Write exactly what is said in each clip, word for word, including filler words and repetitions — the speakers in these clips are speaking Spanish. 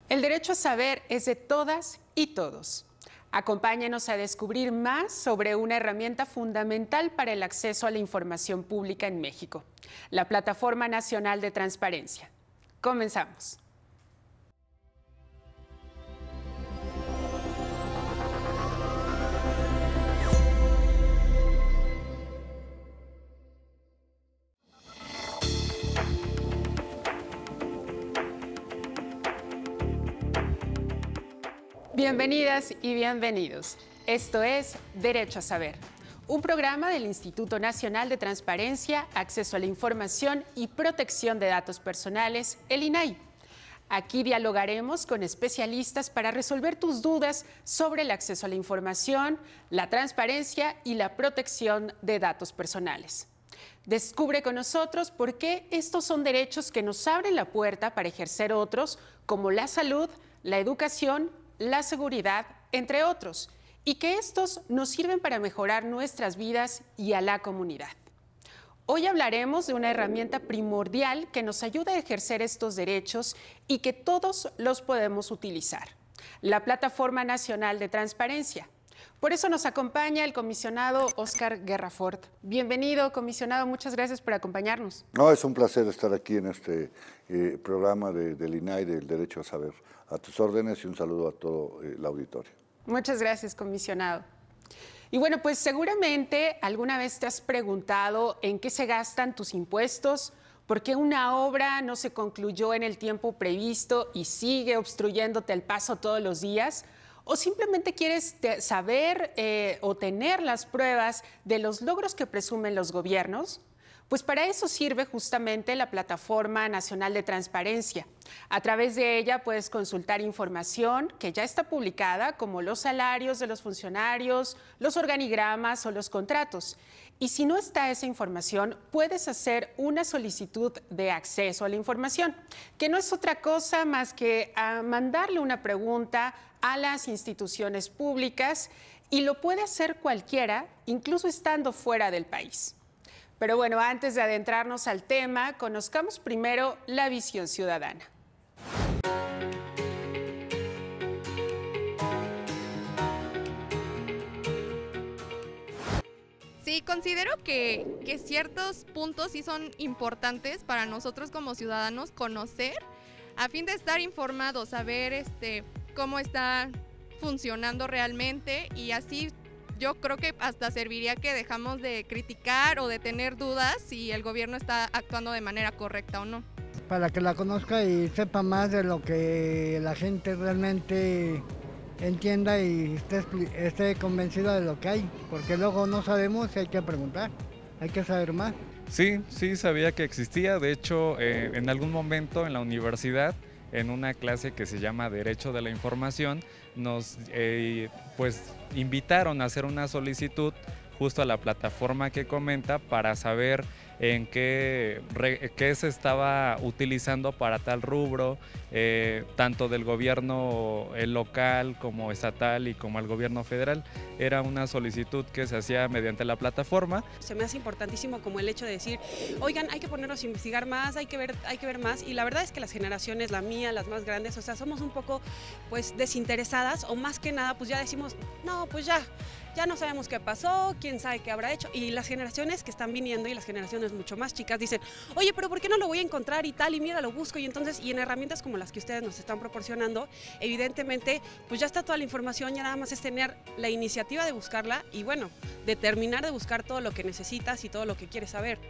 El derecho a saber es de todas y todos. Acompáñenos a descubrir más sobre una herramienta fundamental para el acceso a la información pública en México, la Plataforma Nacional de Transparencia. Comenzamos. Bienvenidas y bienvenidos. Esto es Derecho a Saber, un programa del Instituto Nacional de Transparencia, Acceso a la Información y Protección de Datos Personales, el I N A I. Aquí dialogaremos con especialistas para resolver tus dudas sobre el acceso a la información, la transparencia y la protección de datos personales. Descubre con nosotros por qué estos son derechos que nos abren la puerta para ejercer otros, como la salud, la educación, la seguridad, entre otros, y que estos nos sirven para mejorar nuestras vidas y a la comunidad. Hoy hablaremos de una herramienta primordial que nos ayuda a ejercer estos derechos y que todos los podemos utilizar, la Plataforma Nacional de Transparencia. Por eso nos acompaña el comisionado Óscar Guerrafort. Bienvenido, comisionado, muchas gracias por acompañarnos. No, es un placer estar aquí en este eh, programa de, del I N A I, del Derecho a Saber. A tus órdenes y un saludo a todo eh, el auditorio. Muchas gracias, comisionado. Y bueno, pues seguramente alguna vez te has preguntado en qué se gastan tus impuestos, por qué una obra no se concluyó en el tiempo previsto y sigue obstruyéndote el paso todos los días, o simplemente quieres saber eh, o tener las pruebas de los logros que presumen los gobiernos. Pues para eso sirve justamente la Plataforma Nacional de Transparencia. A través de ella puedes consultar información que ya está publicada, como los salarios de los funcionarios, los organigramas o los contratos. Y si no está esa información, puedes hacer una solicitud de acceso a la información, que no es otra cosa más que a mandarle una pregunta a las instituciones públicas, y lo puede hacer cualquiera, incluso estando fuera del país. Pero bueno, antes de adentrarnos al tema, conozcamos primero la visión ciudadana. Sí, considero que, que ciertos puntos sí son importantes para nosotros como ciudadanos conocer, a fin de estar informados, saber este, cómo está funcionando realmente, y así yo creo que hasta serviría que dejamos de criticar o de tener dudas si el gobierno está actuando de manera correcta o no. Para que la conozca y sepa más de lo que la gente realmente entienda y esté, esté convencida de lo que hay, porque luego no sabemos y hay que preguntar, hay que saber más. Sí, sí sabía que existía. De hecho, eh, en algún momento en la universidad, en una clase que se llama Derecho de la Información, nos eh, pues invitaron a hacer una solicitud justo a la plataforma que comenta para saber en qué, re, qué se estaba utilizando para tal rubro, eh, tanto del gobierno el local como estatal y como el gobierno federal. Era una solicitud que se hacía mediante la plataforma. Se me hace importantísimo como el hecho de decir, oigan, hay que ponernos a investigar más, hay que ver, hay que ver más, y la verdad es que las generaciones, la mía, las más grandes, o sea, somos un poco pues desinteresadas, o más que nada pues ya decimos, no, pues ya, ya no sabemos qué pasó, quién sabe qué habrá hecho, y las generaciones que están viniendo y las generaciones mucho más chicas dicen, oye, pero ¿por qué no lo voy a encontrar y tal? Y mira, lo busco, y entonces, y en herramientas como las que ustedes nos están proporcionando, evidentemente, pues ya está toda la información, ya nada más es tener la iniciativa de buscarla y bueno, de terminar de buscar todo lo que necesitas y todo lo que quieres saber.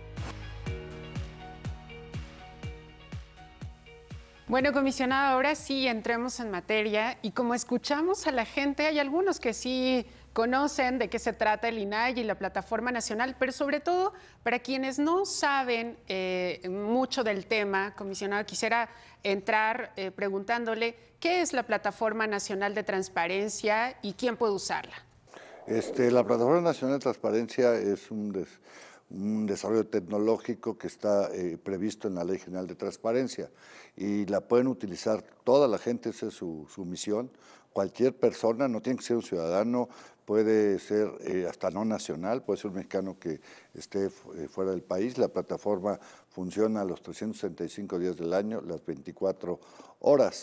Bueno, comisionado, ahora sí entremos en materia, y como escuchamos a la gente, hay algunos que sí conocen de qué se trata el I N A I y la Plataforma Nacional, pero sobre todo para quienes no saben eh, mucho del tema, comisionado, quisiera entrar eh, preguntándole qué es la Plataforma Nacional de Transparencia y quién puede usarla. Este, la Plataforma Nacional de Transparencia es un, des, un desarrollo tecnológico que está eh, previsto en la Ley General de Transparencia y la pueden utilizar toda la gente, esa es su, su misión. Cualquier persona, no tiene que ser un ciudadano, puede ser eh, hasta no nacional, puede ser un mexicano que esté eh, fuera del país. La plataforma funciona los trescientos sesenta y cinco días del año, las veinticuatro horas.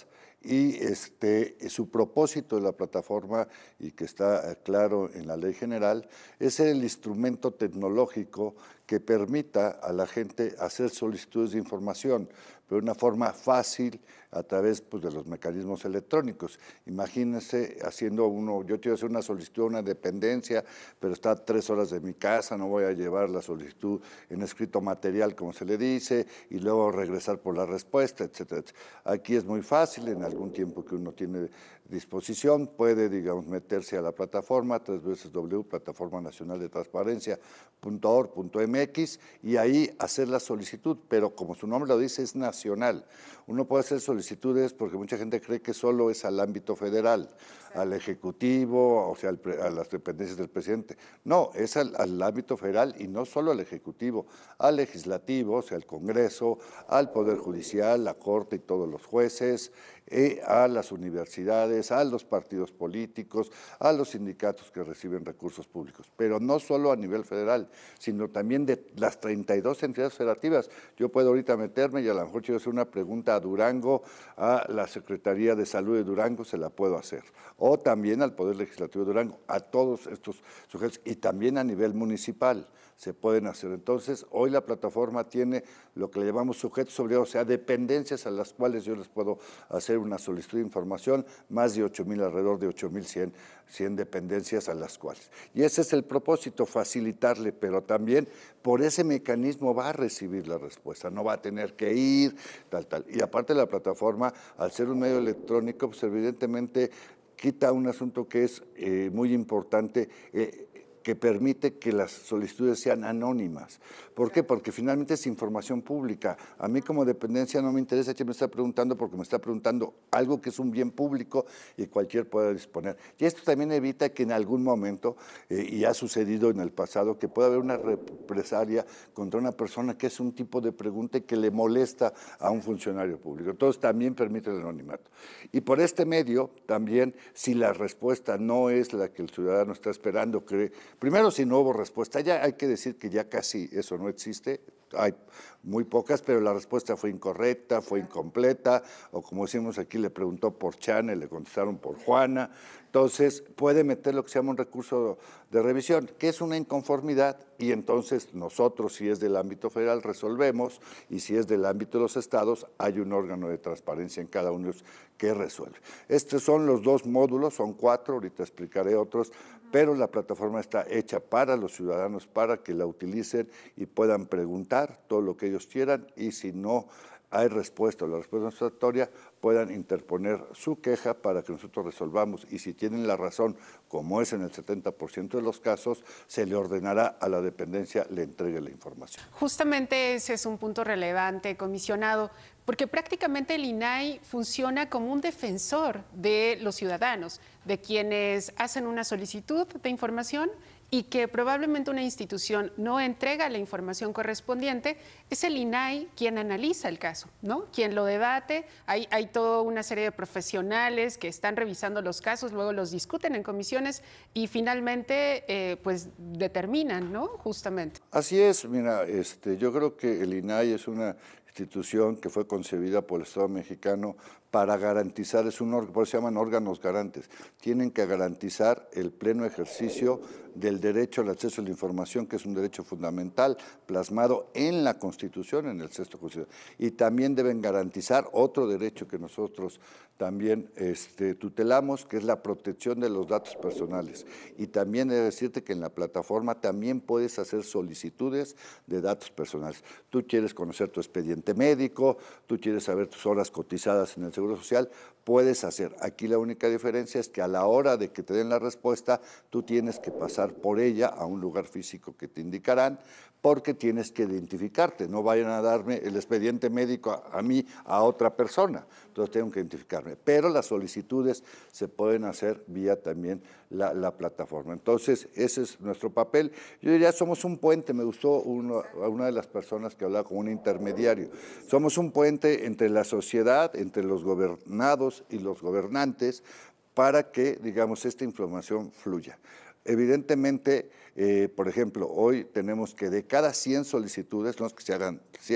Y este, su propósito de la plataforma, y que está claro en la ley general, es ser el instrumento tecnológico que permita a la gente hacer solicitudes de información, pero de una forma fácil a través pues, de los mecanismos electrónicos. Imagínense haciendo uno, yo quiero hacer una solicitud a una dependencia, pero está a tres horas de mi casa, no voy a llevar la solicitud en escrito material, como se le dice, y luego regresar por la respuesta, etcétera, etcétera. Aquí es muy fácil, en algún tiempo que uno tiene disposición, puede, digamos, meterse a la plataforma, tres veces w punto plataforma nacional de transparencia punto org punto mx, y ahí hacer la solicitud, pero como su nombre lo dice, es nacional. Uno puede hacer solicitudes porque mucha gente cree que solo es al ámbito federal, al Ejecutivo, o sea, al, a las dependencias del presidente. No, es al, al ámbito federal y no solo al Ejecutivo, al Legislativo, o sea, al Congreso, al Poder Judicial, la Corte y todos los jueces, eh, a las universidades, a los partidos políticos, a los sindicatos que reciben recursos públicos, pero no solo a nivel federal, sino también de las treinta y dos entidades federativas. Yo puedo ahorita meterme y a lo mejor quiero hacer una pregunta a Durango, a la Secretaría de Salud de Durango, se la puedo hacer, o también al Poder Legislativo de Durango, a todos estos sujetos, y también a nivel municipal se pueden hacer. Entonces, hoy la plataforma tiene lo que le llamamos sujetos obligados, o sea, dependencias a las cuales yo les puedo hacer una solicitud de información, más de ocho mil, alrededor de ocho mil cien dependencias a las cuales. Y ese es el propósito, facilitarle, pero también por ese mecanismo va a recibir la respuesta, no va a tener que ir, tal, tal. Y aparte la plataforma, al ser un medio electrónico, pues evidentemente quita un asunto que es eh, muy importante, eh, que permite que las solicitudes sean anónimas. ¿Por qué? Porque finalmente es información pública. A mí como dependencia no me interesa que me está preguntando, porque me está preguntando algo que es un bien público y cualquier pueda disponer. Y esto también evita que en algún momento, eh, y ha sucedido en el pasado, que pueda haber una represalia contra una persona que es un tipo de pregunta que le molesta a un funcionario público. Entonces también permite el anonimato. Y por este medio también, si la respuesta no es la que el ciudadano está esperando, cree, primero, si no hubo respuesta, ya hay que decir que ya casi eso no existe, hay muy pocas, pero la respuesta fue incorrecta, fue incompleta, o como decimos aquí, le preguntó por Chana y le contestaron por Juana. Entonces, puede meter lo que se llama un recurso de revisión, que es una inconformidad, y entonces nosotros, si es del ámbito federal, resolvemos, y si es del ámbito de los estados, hay un órgano de transparencia en cada uno que resuelve. Estos son los dos módulos, son cuatro, ahorita explicaré otros, pero la plataforma está hecha para los ciudadanos, para que la utilicen y puedan preguntar todo lo que ellos quieran, y si no hay respuesta o la respuesta no es satisfactoria, puedan interponer su queja para que nosotros resolvamos, y si tienen la razón, como es en el setenta por ciento de los casos, se le ordenará a la dependencia le entregue la información. Justamente ese es un punto relevante, comisionado, porque prácticamente el I N A I funciona como un defensor de los ciudadanos, de quienes hacen una solicitud de información y que probablemente una institución no entrega la información correspondiente. Es el I N A I quien analiza el caso, ¿no? Quien lo debate. Hay, hay toda una serie de profesionales que están revisando los casos, luego los discuten en comisiones y finalmente eh, pues determinan, ¿no? Justamente. Así es, mira, este, yo creo que el I N A I es una institución que fue concebida por el Estado mexicano para garantizar, es un órgano, por eso se llaman órganos garantes, tienen que garantizar el pleno ejercicio del derecho al acceso a la información, que es un derecho fundamental plasmado en la Constitución, en el sexto Constitución, y también deben garantizar otro derecho que nosotros también este, tutelamos, que es la protección de los datos personales. Y también he de decirte que en la plataforma también puedes hacer solicitudes de datos personales. Tú quieres conocer tu expediente médico, tú quieres saber tus horas cotizadas en el Seguro Social, puedes hacer. Aquí la única diferencia es que a la hora de que te den la respuesta, tú tienes que pasar por ella a un lugar físico que te indicarán, porque tienes que identificarte. No vayan a darme el expediente médico a, a mí, a otra persona. Entonces tengo que identificarme. Pero las solicitudes se pueden hacer vía también la, la plataforma. Entonces, ese es nuestro papel. Yo diría, somos un puente. Me gustó uno, a una de las personas que hablaba como un intermediario. Somos un puente entre la sociedad, entre los gobernados y los gobernantes, para que, digamos, esta información fluya. Evidentemente, eh, por ejemplo, hoy tenemos que de cada cien solicitudes, no es que se hagan cien,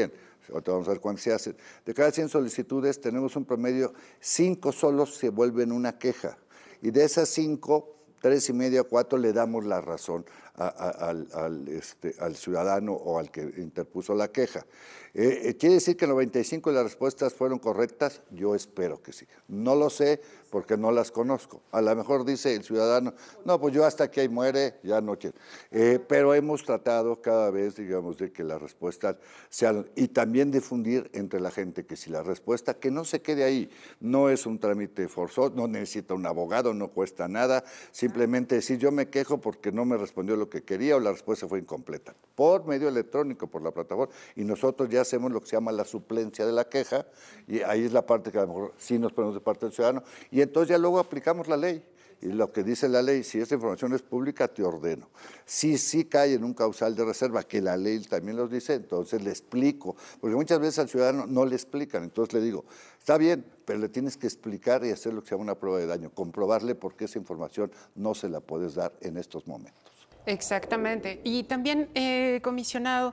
ahorita vamos a ver cuántas se hacen. De cada cien solicitudes tenemos un promedio, cinco solos se vuelven una queja. Y de esas cinco, tres y media, cuatro le damos la razón a, a, al, al, este, al ciudadano o al que interpuso la queja. Eh, ¿Quiere decir que noventa y cinco de las respuestas fueron correctas? Yo espero que sí. No lo sé porque no las conozco. A lo mejor dice el ciudadano, no, pues yo hasta que ahí muere, ya no quiero. Eh, pero hemos tratado cada vez, digamos, de que las respuestas sean, y también difundir entre la gente que si la respuesta, que no se quede ahí, no es un trámite forzoso, no necesita un abogado, no cuesta nada, simplemente decir yo me quejo porque no me respondió lo que quería o la respuesta fue incompleta, por medio electrónico, por la plataforma, y nosotros ya hacemos lo que se llama la suplencia de la queja, y ahí es la parte que a lo mejor sí nos ponemos de parte del ciudadano, y entonces ya luego aplicamos la ley. Y lo que dice la ley, si esta información es pública, te ordeno. Si sí cae en un causal de reserva, que la ley también los dice, entonces le explico. Porque muchas veces al ciudadano no le explican, entonces le digo, está bien, pero le tienes que explicar y hacer lo que se llama una prueba de daño, comprobarle por qué esa información no se la puedes dar en estos momentos. Exactamente. Y también, eh, comisionado,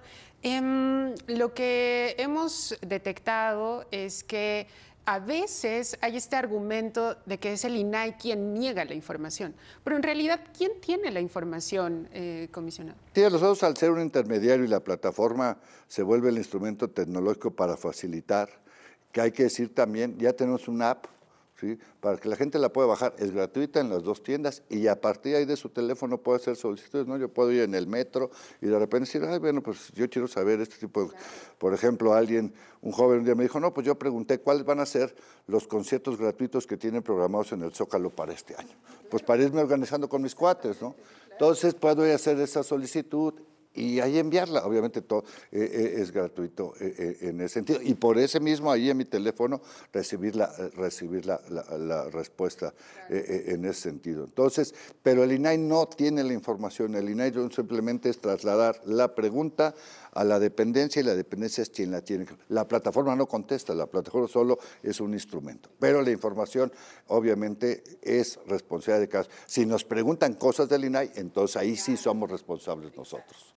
eh, lo que hemos detectado es que a veces hay este argumento de que es el I N A I quien niega la información, pero en realidad, ¿quién tiene la información, eh, comisionado? Sí, nosotros al ser un intermediario y la plataforma se vuelve el instrumento tecnológico para facilitar, que hay que decir también, ya tenemos una app, ¿sí? Para que la gente la pueda bajar, es gratuita en las dos tiendas y a partir de ahí de su teléfono puede hacer solicitudes, ¿no? Yo puedo ir en el metro y de repente decir, ay, bueno, pues yo quiero saber este tipo de... Por ejemplo, alguien, un joven un día me dijo, no, pues yo pregunté cuáles van a ser los conciertos gratuitos que tienen programados en el Zócalo para este año. Pues para irme organizando con mis cuates, ¿no? Entonces puedo ir a hacer esa solicitud y ahí enviarla. Obviamente todo eh, eh, es gratuito eh, eh, en ese sentido. Y por ese mismo, ahí en mi teléfono, recibir la, recibir la, la, la respuesta eh, eh, en ese sentido. Entonces, pero el I N A I no tiene la información. El I N A I simplemente es trasladar la pregunta a la dependencia y la dependencia es quien la tiene. La plataforma no contesta, la plataforma solo es un instrumento. Pero la información, obviamente, es responsabilidad de cada. Si nos preguntan cosas del I N A I, entonces ahí sí somos responsables nosotros.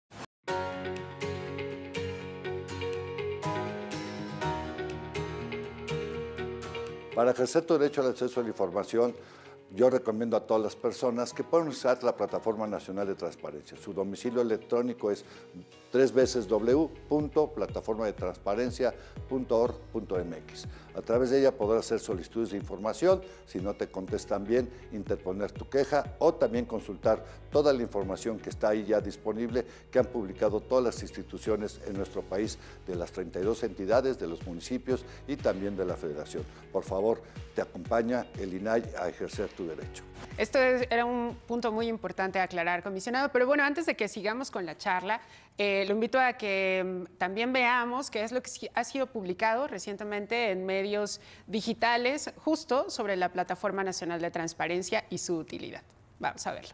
Para ejercer tu derecho al acceso a la información, yo recomiendo a todas las personas que puedan usar la Plataforma Nacional de Transparencia. Su domicilio electrónico es tres veces w punto plataforma de transparencia punto org punto m x. A través de ella podrás hacer solicitudes de información, si no te contestan bien, interponer tu queja o también consultar toda la información que está ahí ya disponible, que han publicado todas las instituciones en nuestro país, de las treinta y dos entidades, de los municipios y también de la Federación. Por favor, te acompaña el I N A I a ejercer tu derecho. Esto es, era un punto muy importante a aclarar, comisionado, pero bueno, antes de que sigamos con la charla, eh, lo invito a que um, también veamos qué es lo que ha sido publicado recientemente en medios digitales justo sobre la Plataforma Nacional de Transparencia y su utilidad. Vamos a verlo.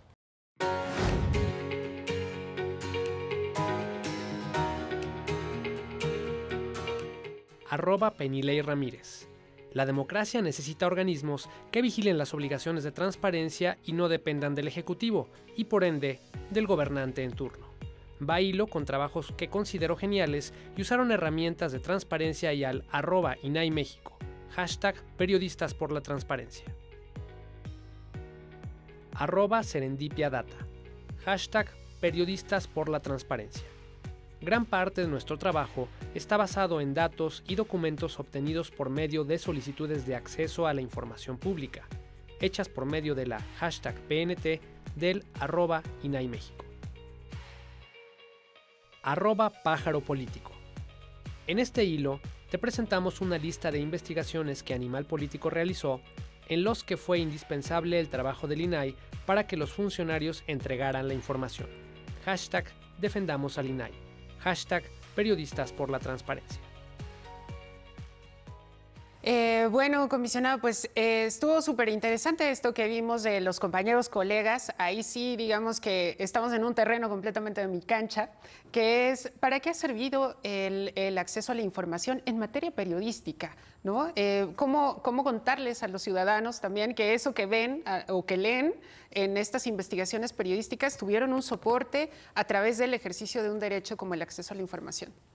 Arroba Penilei Ramírez. La democracia necesita organismos que vigilen las obligaciones de transparencia y no dependan del Ejecutivo y, por ende, del gobernante en turno. Va a hilo con trabajos que considero geniales y usaron herramientas de transparencia y al arroba I N A I México, hashtag Periodistas por la Transparencia. Arroba Serendipia Data, hashtag Periodistas por la Transparencia. Gran parte de nuestro trabajo está basado en datos y documentos obtenidos por medio de solicitudes de acceso a la información pública, hechas por medio de la hashtag P N T del arroba I N A I México. Arroba Pájaro Político. En este hilo te presentamos una lista de investigaciones que Animal Político realizó, en los que fue indispensable el trabajo del I N A I para que los funcionarios entregaran la información. Hashtag Defendamos al I N A I. Hashtag Periodistas por la Transparencia. Eh, bueno, comisionado, pues eh, estuvo súper interesante esto que vimos de los compañeros colegas. Ahí sí, digamos que estamos en un terreno completamente de mi cancha, que es ¿para qué ha servido el, el acceso a la información en materia periodística? ¿No? Eh, ¿cómo, ¿Cómo contarles a los ciudadanos también que eso que ven a, o que leen en estas investigaciones periodísticas tuvieron un soporte a través del ejercicio de un derecho como el acceso a la información?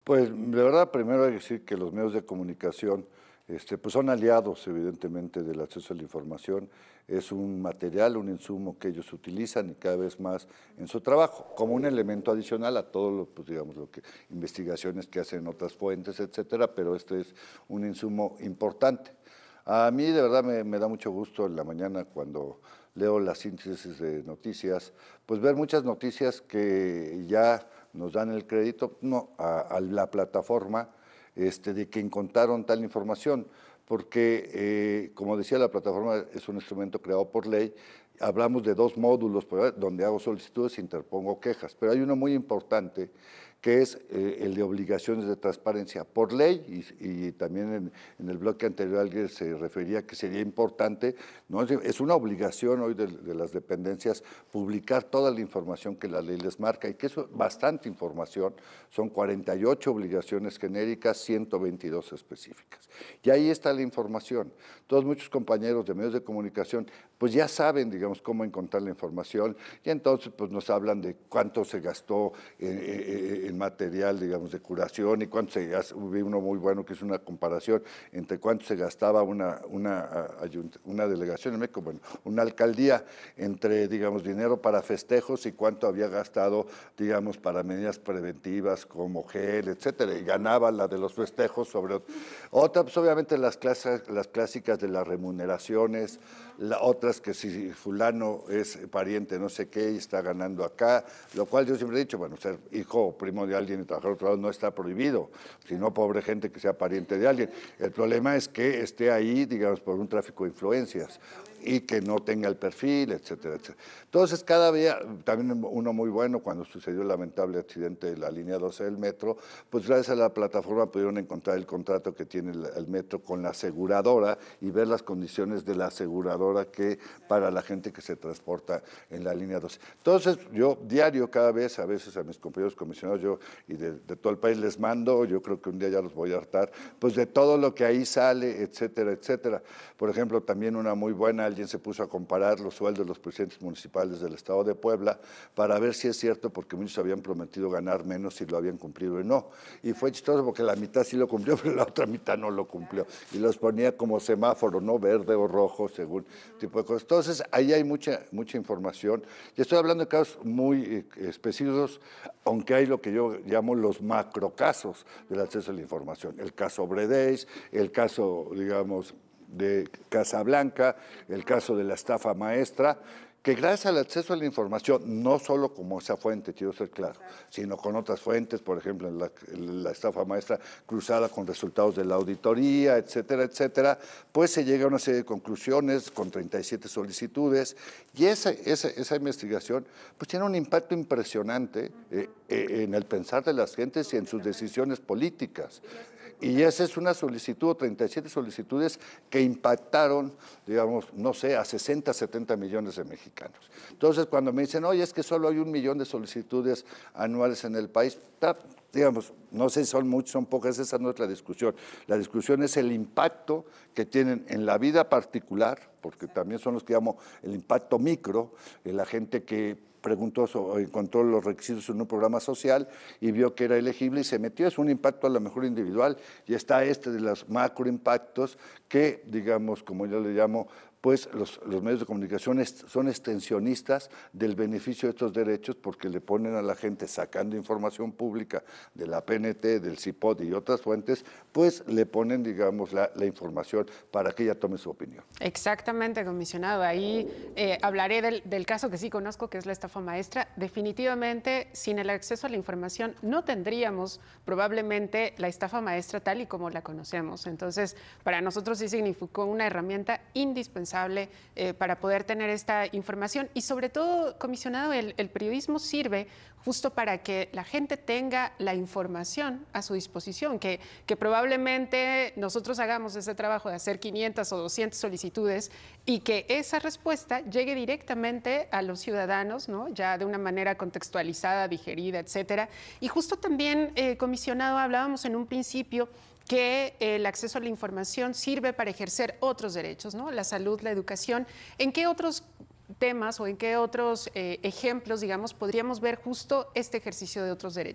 Pues de verdad, primero hay que decir que los medios de comunicación este, pues son aliados, evidentemente, del acceso a la información. Es un material, un insumo que ellos utilizan y cada vez más en su trabajo, como un elemento adicional a todo lo, pues, digamos, lo que investigaciones que hacen otras fuentes, etcétera, pero este es un insumo importante. A mí de verdad me, me da mucho gusto en la mañana cuando leo la síntesis de noticias, pues ver muchas noticias que ya nos dan el crédito no, a, a la plataforma este, de que encontraron tal información, porque, eh, como decía, la plataforma es un instrumento creado por ley. Hablamos de dos módulos donde hago solicitudes e interpongo quejas, pero hay uno muy importante que es eh, el de obligaciones de transparencia por ley, y, y también en, en el bloque anterior alguien se refería que sería importante, ¿no? Es una obligación hoy de, de las dependencias publicar toda la información que la ley les marca, y que es bastante información, son cuarenta y ocho obligaciones genéricas, ciento veintidós específicas. Y ahí está la información. Todos muchos compañeros de medios de comunicación pues ya saben, digamos, cómo encontrar la información, y entonces pues nos hablan de cuánto se gastó en, en, en material, digamos, de curación, y cuánto se gastó. Vi uno muy bueno que es una comparación entre cuánto se gastaba una, una, una delegación en México, bueno, una alcaldía, entre, digamos, dinero para festejos y cuánto había gastado, digamos, para medidas preventivas como gel, etcétera, y ganaba la de los festejos sobre otra, pues obviamente las, clases, las clásicas de las remuneraciones, la, otras que si fulano es pariente no sé qué y está ganando acá, lo cual yo siempre he dicho, bueno, ser hijo o primo de alguien y trabajar otro lado no está prohibido, sino pobre gente que sea pariente de alguien. El problema es que esté ahí, digamos, por un tráfico de influencias y que no tenga el perfil, etcétera, etcétera. Entonces, cada día, también uno muy bueno, cuando sucedió el lamentable accidente de la línea doce del metro, pues gracias a la plataforma pudieron encontrar el contrato que tiene el, el metro con la aseguradora y ver las condiciones de la aseguradora que para la gente que se transporta en la línea doce. Entonces, yo diario, cada vez, a veces a mis compañeros comisionados, yo y de, de todo el país les mando, yo creo que un día ya los voy a hartar, pues de todo lo que ahí sale, etcétera, etcétera. Por ejemplo, también una muy buena, alguien se puso a comparar los sueldos de los presidentes municipales del estado de Puebla para ver si es cierto, porque muchos habían prometido ganar menos si lo habían cumplido y no. Y fue chistoso porque la mitad sí lo cumplió, pero la otra mitad no lo cumplió. Y los ponía como semáforo, ¿no? Verde o rojo, según tipo de cosas. Entonces, ahí hay mucha, mucha información. Y estoy hablando de casos muy específicos, aunque hay lo que yo llamo los macrocasos del acceso a la información. El caso Bredeis, el caso, digamos, de Casablanca, el caso de la estafa maestra, que gracias al acceso a la información, no solo como esa fuente, quiero ser claro, sino con otras fuentes, por ejemplo, la, la estafa maestra cruzada con resultados de la auditoría, etcétera, etcétera, pues se llega a una serie de conclusiones con treinta y siete solicitudes, y esa, esa, esa investigación pues tiene un impacto impresionante eh, eh, en el pensar de las gentes y en sus decisiones políticas. Y esa es una solicitud, treinta y siete solicitudes que impactaron, digamos, no sé, a sesenta, setenta millones de mexicanos. Entonces, cuando me dicen, oye, es que solo hay un millón de solicitudes anuales en el país, digamos, no sé si son muchas, son pocas, esa no es la discusión. La discusión es el impacto que tienen en la vida particular, porque también son los que llamo el impacto micro, en la gente que preguntó o encontró los requisitos en un programa social y vio que era elegible y se metió. Es un impacto a lo mejor individual, y está este de los macroimpactos que, digamos, como yo le llamo, pues los, los medios de comunicación est- son extensionistas del beneficio de estos derechos, porque le ponen a la gente, sacando información pública de la P N T, del C I P O D y otras fuentes, pues le ponen, digamos, la, la información para que ella tome su opinión. Exactamente, comisionado. Ahí eh, hablaré del, del caso que sí conozco, que es la estafa maestra. Definitivamente, sin el acceso a la información, no tendríamos probablemente la estafa maestra tal y como la conocemos. Entonces, para nosotros sí significó una herramienta indispensable Eh, para poder tener esta información, y sobre todo, comisionado, el, el periodismo sirve justo para que la gente tenga la información a su disposición, que, que probablemente nosotros hagamos ese trabajo de hacer quinientas o doscientas solicitudes y que esa respuesta llegue directamente a los ciudadanos, ¿no? Ya de una manera contextualizada, digerida, etcétera. Y justo también, eh, comisionado, hablábamos en un principio que el acceso a la información sirve para ejercer otros derechos, ¿no? La salud, la educación. ¿En qué otros temas o en qué otros eh, ejemplos, digamos, podríamos ver justo este ejercicio de otros derechos?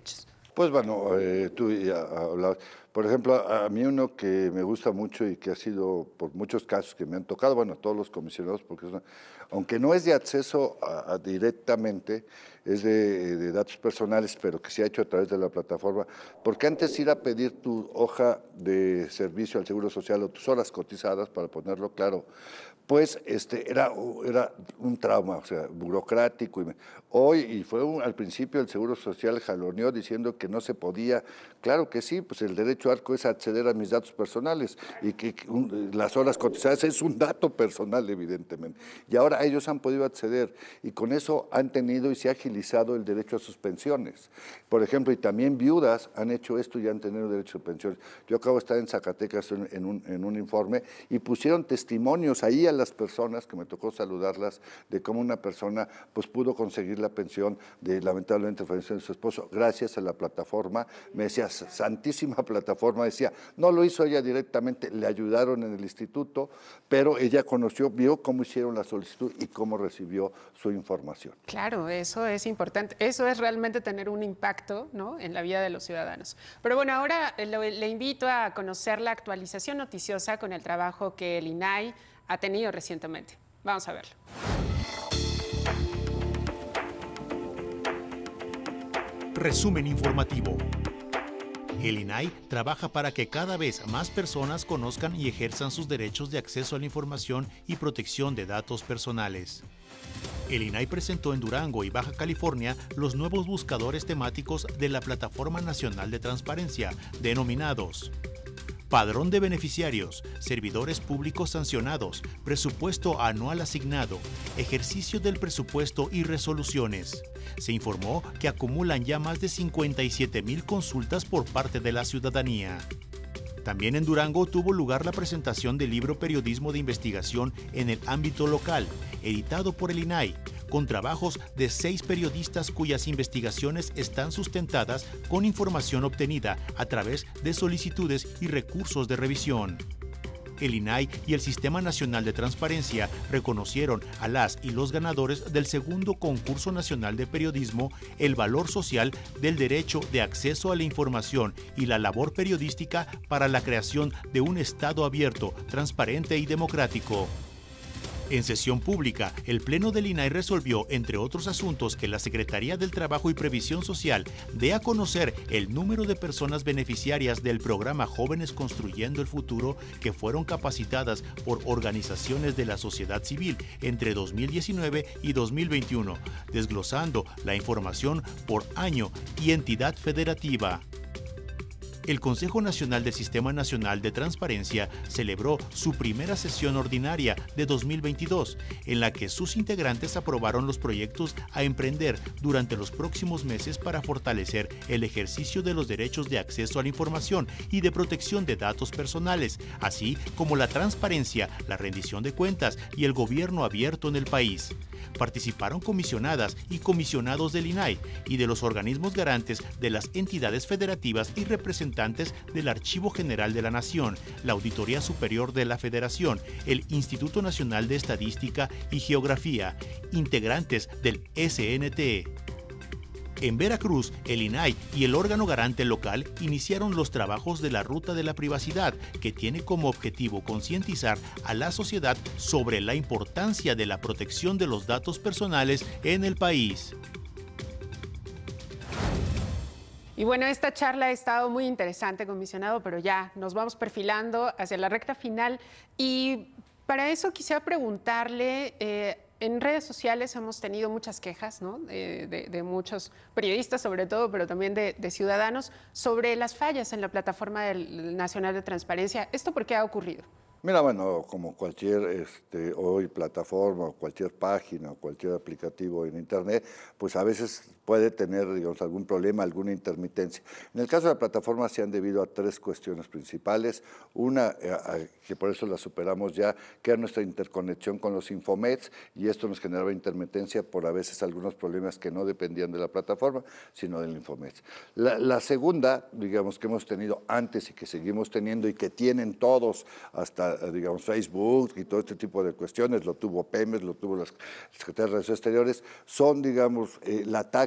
Pues bueno, eh, tú ya hablabas. Por ejemplo, a, a mí uno que me gusta mucho y que ha sido por muchos casos que me han tocado, bueno, todos los comisionados, porque es una, aunque no es de acceso a, a directamente, es de, de datos personales, pero que se ha hecho a través de la plataforma, porque antes ir a pedir tu hoja de servicio al Seguro Social o tus horas cotizadas, para ponerlo claro, pues este, era, era un trauma, o sea, burocrático. Y me, hoy, y fue un, al principio el Seguro Social jaloneó diciendo que no se podía. Claro que sí, pues el derecho ARCO es acceder a mis datos personales y que, que un, las horas cotizadas es un dato personal, evidentemente. Y ahora ellos han podido acceder y con eso han tenido y se ha agilizado el derecho a sus pensiones. Por ejemplo, y también viudas han hecho esto y han tenido derecho a pensiones. Yo acabo de estar en Zacatecas en, en, un, en un informe y pusieron testimonios ahí a las personas, que me tocó saludarlas, de cómo una persona pues pudo conseguir la pensión de lamentablemente falleció de su esposo gracias a la plataforma. Me decía, santísima plataforma, decía, no lo hizo ella directamente, le ayudaron en el instituto, pero ella conoció, vio cómo hicieron la solicitud y cómo recibió su información. Claro, eso es importante, eso es realmente tener un impacto, ¿no?, en la vida de los ciudadanos. Pero bueno, ahora le, le invito a conocer la actualización noticiosa con el trabajo que el I N A I ha tenido recientemente. Vamos a verlo. Resumen informativo. El I N A I trabaja para que cada vez más personas conozcan y ejerzan sus derechos de acceso a la información y protección de datos personales. El I N A I presentó en Durango y Baja California los nuevos buscadores temáticos de la Plataforma Nacional de Transparencia, denominados Padrón de Beneficiarios, Servidores Públicos Sancionados, Presupuesto Anual Asignado, Ejercicio del Presupuesto y Resoluciones. Se informó que acumulan ya más de cincuenta y siete mil consultas por parte de la ciudadanía. También en Durango tuvo lugar la presentación del libro Periodismo de Investigación en el ámbito local, editado por el I N A I, con trabajos de seis periodistas cuyas investigaciones están sustentadas con información obtenida a través de solicitudes y recursos de revisión. El I N A I y el Sistema Nacional de Transparencia reconocieron a las y los ganadores del segundo Concurso Nacional de Periodismo el valor social del derecho de acceso a la información y la labor periodística para la creación de un Estado abierto, transparente y democrático. En sesión pública, el Pleno del I N A I resolvió, entre otros asuntos, que la Secretaría del Trabajo y Previsión Social dé a conocer el número de personas beneficiarias del programa Jóvenes Construyendo el Futuro que fueron capacitadas por organizaciones de la sociedad civil entre dos mil diecinueve y dos mil veintiuno, desglosando la información por año y entidad federativa. El Consejo Nacional del Sistema Nacional de Transparencia celebró su primera sesión ordinaria de dos mil veintidós, en la que sus integrantes aprobaron los proyectos a emprender durante los próximos meses para fortalecer el ejercicio de los derechos de acceso a la información y de protección de datos personales, así como la transparencia, la rendición de cuentas y el gobierno abierto en el país. Participaron comisionadas y comisionados del I N A I y de los organismos garantes de las entidades federativas y representantes del Archivo General de la Nación, la Auditoría Superior de la Federación, el Instituto Nacional de Estadística y Geografía, integrantes del S N T E. En Veracruz, el I N A I y el órgano garante local iniciaron los trabajos de la Ruta de la Privacidad, que tiene como objetivo concientizar a la sociedad sobre la importancia de la protección de los datos personales en el país. Y bueno, esta charla ha estado muy interesante, comisionado, pero ya nos vamos perfilando hacia la recta final. Y para eso quisiera preguntarle... Eh, En redes sociales hemos tenido muchas quejas, ¿no?, de, de, de muchos periodistas sobre todo, pero también de, de ciudadanos, sobre las fallas en la Plataforma del Nacional de Transparencia. ¿Esto por qué ha ocurrido? Mira, bueno, como cualquier este, hoy plataforma o cualquier página o cualquier aplicativo en Internet, pues a veces puede tener, digamos, algún problema, alguna intermitencia. En el caso de la plataforma se han debido a tres cuestiones principales. Una, eh, que por eso la superamos ya, que era nuestra interconexión con los Infomets, y esto nos generaba intermitencia por a veces algunos problemas que no dependían de la plataforma, sino del Infomets. La, la segunda, digamos, que hemos tenido antes y que seguimos teniendo y que tienen todos hasta digamos, Facebook y todo este tipo de cuestiones, lo tuvo Pemex, lo tuvo las Secretarías de Relaciones Exteriores, son, digamos, eh, el ataque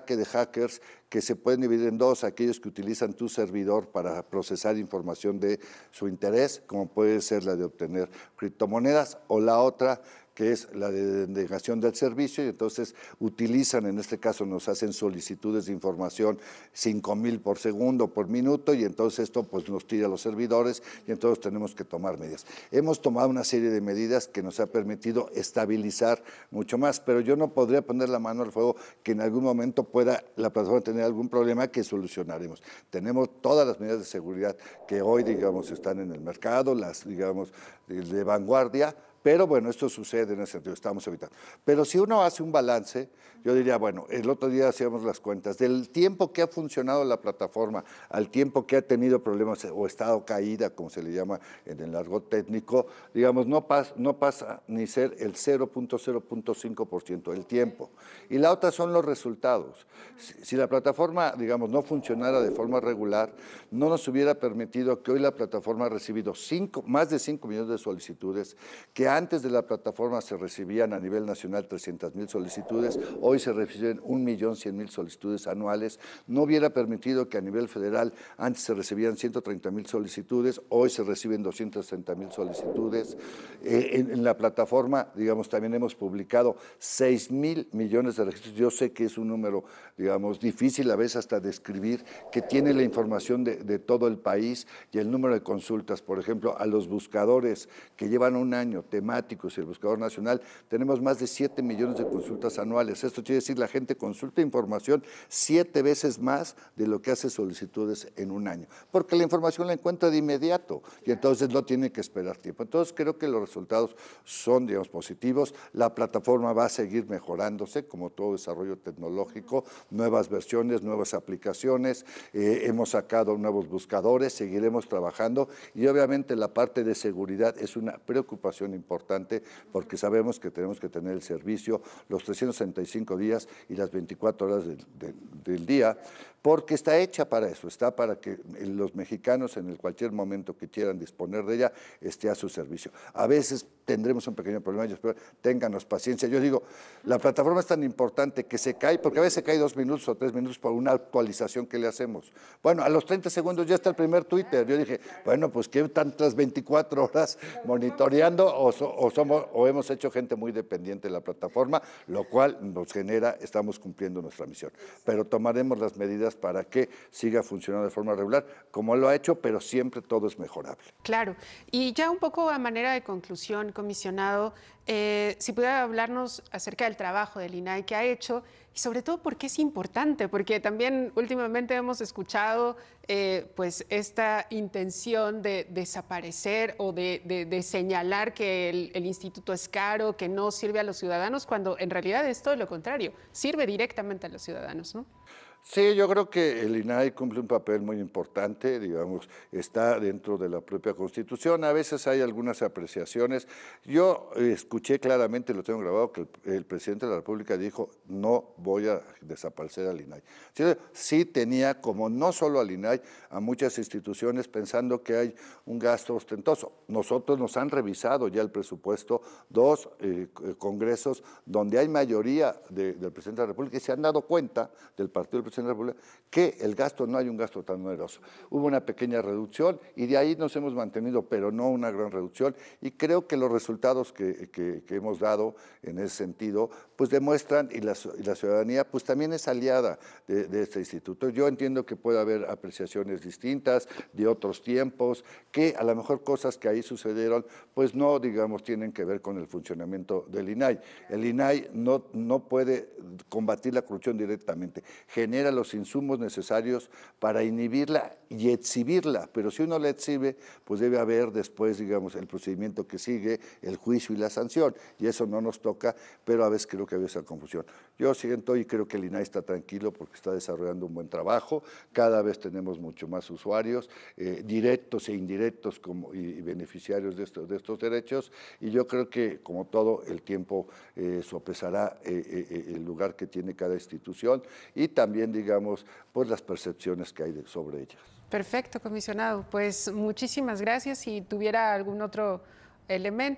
ataque de hackers que se pueden dividir en dos, aquellos que utilizan tu servidor para procesar información de su interés, como puede ser la de obtener criptomonedas, o la otra que es la de denegación del servicio, y entonces utilizan, en este caso nos hacen solicitudes de información cinco mil por segundo, por minuto, y entonces esto pues nos tira a los servidores y entonces tenemos que tomar medidas. Hemos tomado una serie de medidas que nos ha permitido estabilizar mucho más, pero yo no podría poner la mano al fuego que en algún momento pueda la plataforma tener algún problema que solucionaremos. Tenemos todas las medidas de seguridad que hoy, digamos, están en el mercado, las, digamos, de, de vanguardia. Pero bueno, esto sucede en ese sentido, estamos evitando. Pero si uno hace un balance, yo diría, bueno, el otro día hacíamos las cuentas, del tiempo que ha funcionado la plataforma al tiempo que ha tenido problemas o estado caída, como se le llama en el argot técnico, digamos, no, pas, no pasa ni ser el cero punto cero cinco por ciento del tiempo. Y la otra son los resultados. Si, si la plataforma, digamos, no funcionara de forma regular, no nos hubiera permitido que hoy la plataforma ha recibido cinco, más de cinco millones de solicitudes, que antes de la plataforma se recibían a nivel nacional trescientas mil solicitudes, hoy se reciben un millón cien mil solicitudes anuales. No hubiera permitido que a nivel federal antes se recibían ciento treinta mil solicitudes, hoy se reciben doscientas sesenta mil solicitudes. Eh, en, en la plataforma, digamos, también hemos publicado seis mil millones de registros. Yo sé que es un número, digamos, difícil a veces hasta describir, que tiene la información de, de todo el país y el número de consultas. Por ejemplo, a los buscadores que llevan un año temáticos y el buscador nacional, tenemos más de siete millones de consultas anuales. Esto quiere decir la gente consulta información siete veces más de lo que hace solicitudes en un año, porque la información la encuentra de inmediato y entonces no tiene que esperar tiempo. Entonces creo que los resultados son, digamos, positivos. La plataforma va a seguir mejorándose, como todo desarrollo tecnológico, nuevas versiones, nuevas aplicaciones, eh, hemos sacado nuevos buscadores, seguiremos trabajando y obviamente la parte de seguridad es una preocupación importante importante porque sabemos que tenemos que tener el servicio los trescientos sesenta y cinco días y las veinticuatro horas del, del, del día, porque está hecha para eso, está para que los mexicanos en el cualquier momento que quieran disponer de ella esté a su servicio. A veces tendremos un pequeño problema, yo espero, ténganos paciencia. Yo digo, la plataforma es tan importante que se cae, porque a veces se cae dos minutos o tres minutos por una actualización que le hacemos. Bueno, a los treinta segundos ya está el primer Twitter. Yo dije, bueno, pues ¿qué tantas veinticuatro horas monitoreando o, so, o, somos, o hemos hecho gente muy dependiente de la plataforma, lo cual nos genera, estamos cumpliendo nuestra misión. Pero tomaremos las medidas para que siga funcionando de forma regular, como lo ha hecho, pero siempre todo es mejorable. Claro. Y ya un poco a manera de conclusión, comisionado, eh, si pudiera hablarnos acerca del trabajo del I N A I que ha hecho y sobre todo por qué es importante, porque también últimamente hemos escuchado eh, pues esta intención de desaparecer o de, de, de señalar que el, el instituto es caro, que no sirve a los ciudadanos, cuando en realidad es todo lo contrario, sirve directamente a los ciudadanos, ¿no? Sí, yo creo que el I N A I cumple un papel muy importante, digamos, está dentro de la propia Constitución. A veces hay algunas apreciaciones. Yo escuché claramente, lo tengo grabado, que el, el presidente de la República dijo, no voy a desaparecer al I N A I. Sí, sí tenía, como no solo al I N A I, a muchas instituciones pensando que hay un gasto ostentoso. Nosotros nos han revisado ya el presupuesto, dos eh, congresos donde hay mayoría de, del presidente de la República y se han dado cuenta del partido del presidente de la República que el gasto no hay un gasto tan numeroso. Hubo una pequeña reducción y de ahí nos hemos mantenido, pero no una gran reducción, y creo que los resultados que, que, que hemos dado en ese sentido pues demuestran, y la, y la ciudadanía pues también es aliada de, de este instituto. Yo entiendo que puede haber apreciaciones distintas de otros tiempos, que a lo mejor cosas que ahí sucedieron pues no, digamos, tienen que ver con el funcionamiento del I N A I. El I N A I no, no puede combatir la corrupción directamente, genera los insumos necesarios para inhibirla y exhibirla, pero si uno la exhibe, pues debe haber después, digamos, el procedimiento que sigue, el juicio y la sanción, y eso no nos toca, pero a veces creo que había esa confusión. Yo siento y creo que el I N A I está tranquilo porque está desarrollando un buen trabajo, cada vez tenemos mucho más usuarios, eh, directos e indirectos como, y, y beneficiarios de estos, de estos derechos, y yo creo que, como todo, el tiempo eh, sopesará eh, eh, el lugar que tiene cada institución y también, digamos, pues las percepciones que hay de, sobre ellas. Perfecto, comisionado. Pues muchísimas gracias. Si tuviera algún otro elemento,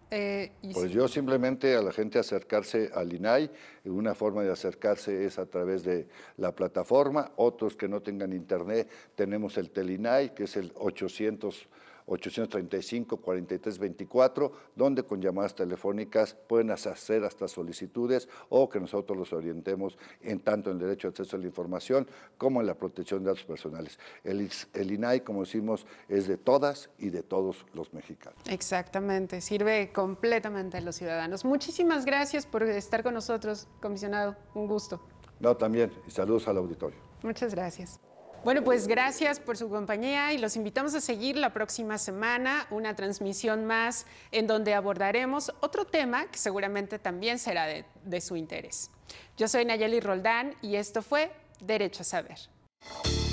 Eh, y Pues sí. yo simplemente a la gente acercarse al I N A I, una forma de acercarse es a través de la plataforma, otros que no tengan internet, tenemos el Telinai, que es el ochocientos, ochocientos treinta y cinco, cuarenta y tres veinticuatro, donde con llamadas telefónicas pueden hacer hasta solicitudes o que nosotros los orientemos en tanto en el derecho de acceso a la información como en la protección de datos personales. El, el I N A I, como decimos, es de todas y de todos los mexicanos. Exactamente, sirve completamente a los ciudadanos. Muchísimas gracias por estar con nosotros, comisionado. Un gusto. No, también, y saludos al auditorio. Muchas gracias. Bueno, pues gracias por su compañía y los invitamos a seguir la próxima semana una transmisión más en donde abordaremos otro tema que seguramente también será de, de su interés. Yo soy Nayeli Roldán y esto fue Derecho a Saber.